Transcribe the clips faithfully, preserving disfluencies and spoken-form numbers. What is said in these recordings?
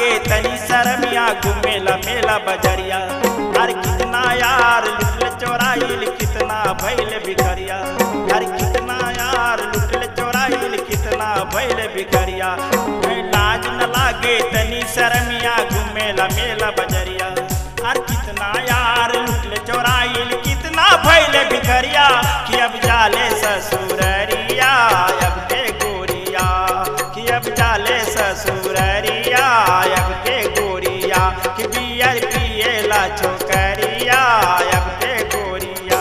लागे तनी शरमिया घूमेला मेला बजरिया। अरे कितना यार लुटल चोराइल कितना भैल भिखरिया। अरे कितना यार लुटल चोराइल कितना भैल भिखरिया। लाज न लागे तनी शरमिया घूमेला मेला बजरिया। अरे कितना यार लुटल चोराइल कितना भैल भिखरिया कि अब जाले ससुररिया अब के गोरिया कि अब जाले ससुररिया अब के गोरिया कि बियर पिएला छोकरिया अब के गोरिया।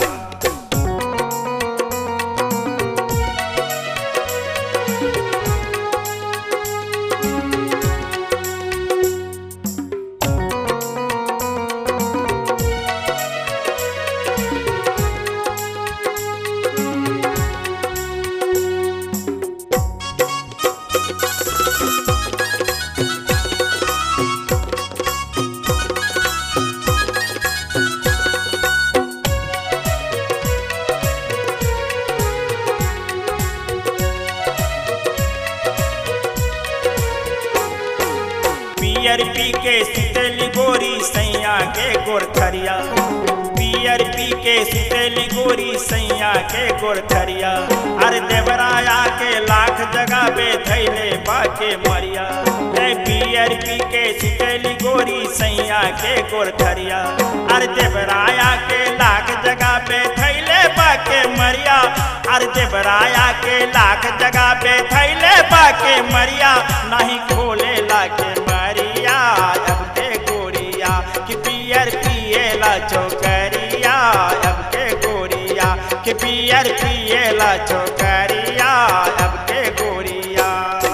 पियर पी के सुतेली गोरी सैया के गोरखरिया। पियर पी के सुतेली गोरी सैया के गोरखरिया। अरे देवराया के लाख जगह बे धैले बाके मरिया। पियर पी के सुतेली गोरी सैया के गोरखरिया। अरे देवराया के लाख जगह पे धैले बाके मरिया। अरे देवराया के लाख जगह पे धैले बाके मरिया नहीं खोले लाके मरिया अब के गोरिया कि पियर पिएला छोकरिया अब के गोरिया कि पियर पिएला छोकरिया अब के गोरिया।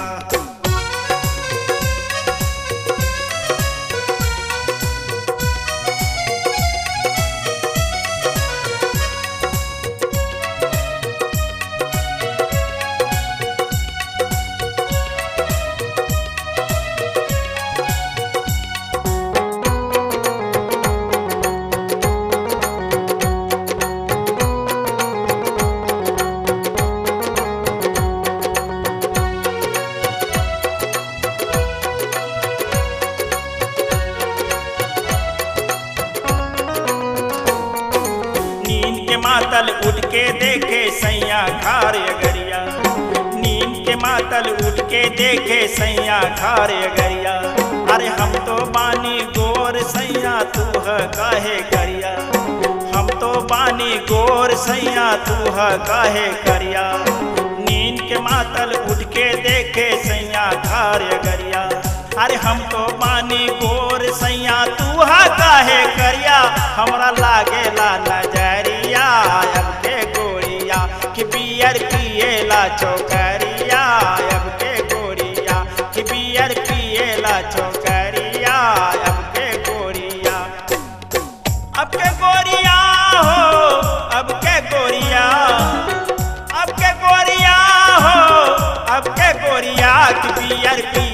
मातल उठ के देखे सैया खार अगरिया। नींद के मातल उठ के देखे सैया खार अगरिया। अरे हम तो बानी गोर सैया तू है काहे करिया। हम तो बानी गोर सैया तू है काहे करिया। नींद के मातल उठ के देखे सैया खार अगरिया। अरे हम तो बानी गोर सैया तू है काहे करिया। हमरा लागेला नजरिया अब के गोरिया कि बियर पिएला छोकरिया अब के गोरिया कि बियर पिएला छोकरिया अब के गोरिया। अब के गोरिया हो अब के गोरिया अब के गोरिया हो अब के गोरिया कि बियर